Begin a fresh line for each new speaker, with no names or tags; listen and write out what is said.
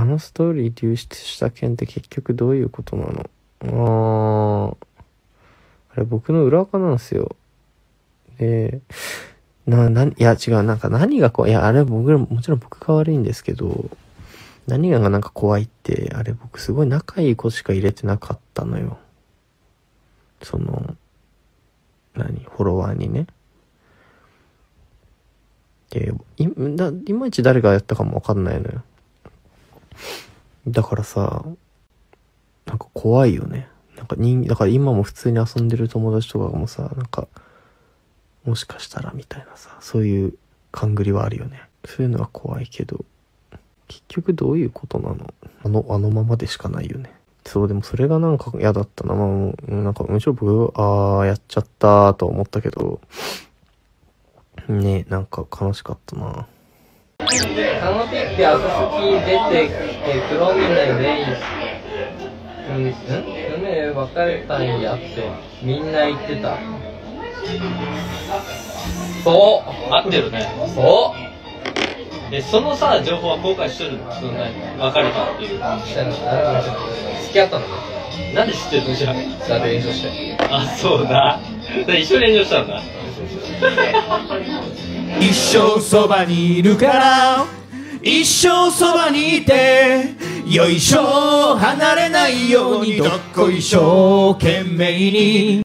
のストーリー流出した件って結局どういうことなの？あれ僕の裏垢なんですよ。で、いや違う、なんか何が怖い、いやあれもちろん僕が悪いんですけど、何がなんか怖いって、あれ僕すごい仲いい子しか入れてなかったのよ。フォロワーにね。で、いまいち誰がやったかもわかんないのよ。だからさ、なんか怖いよね。なんかだから今も普通に遊んでる友達とかもさ、なんか、もしかしたらみたいなさ、そういう勘繰りはあるよね。そういうのは怖いけど、結局どういうことなの？あのままでしかないよね。そう、でもそれがなんか嫌だったな。なんかむしろ僕、やっちゃったと思ったけど、ね、なんか悲しかったな。
カノピって赤好き出てきて黒峰レイ梅別れたんやってみんな言ってた。そう
合ってるね。
そう
で、そのさ、情報は公開してるの？そんなに別れたっていう。
付き合ったの？
なんで知ってるの？じゃ
だって炎上して。
あ、そうだ。で一緒に炎上したんだ。
一生そばにいるから一生そばにいてよいしょ離れないようにどっこいしょ懸命に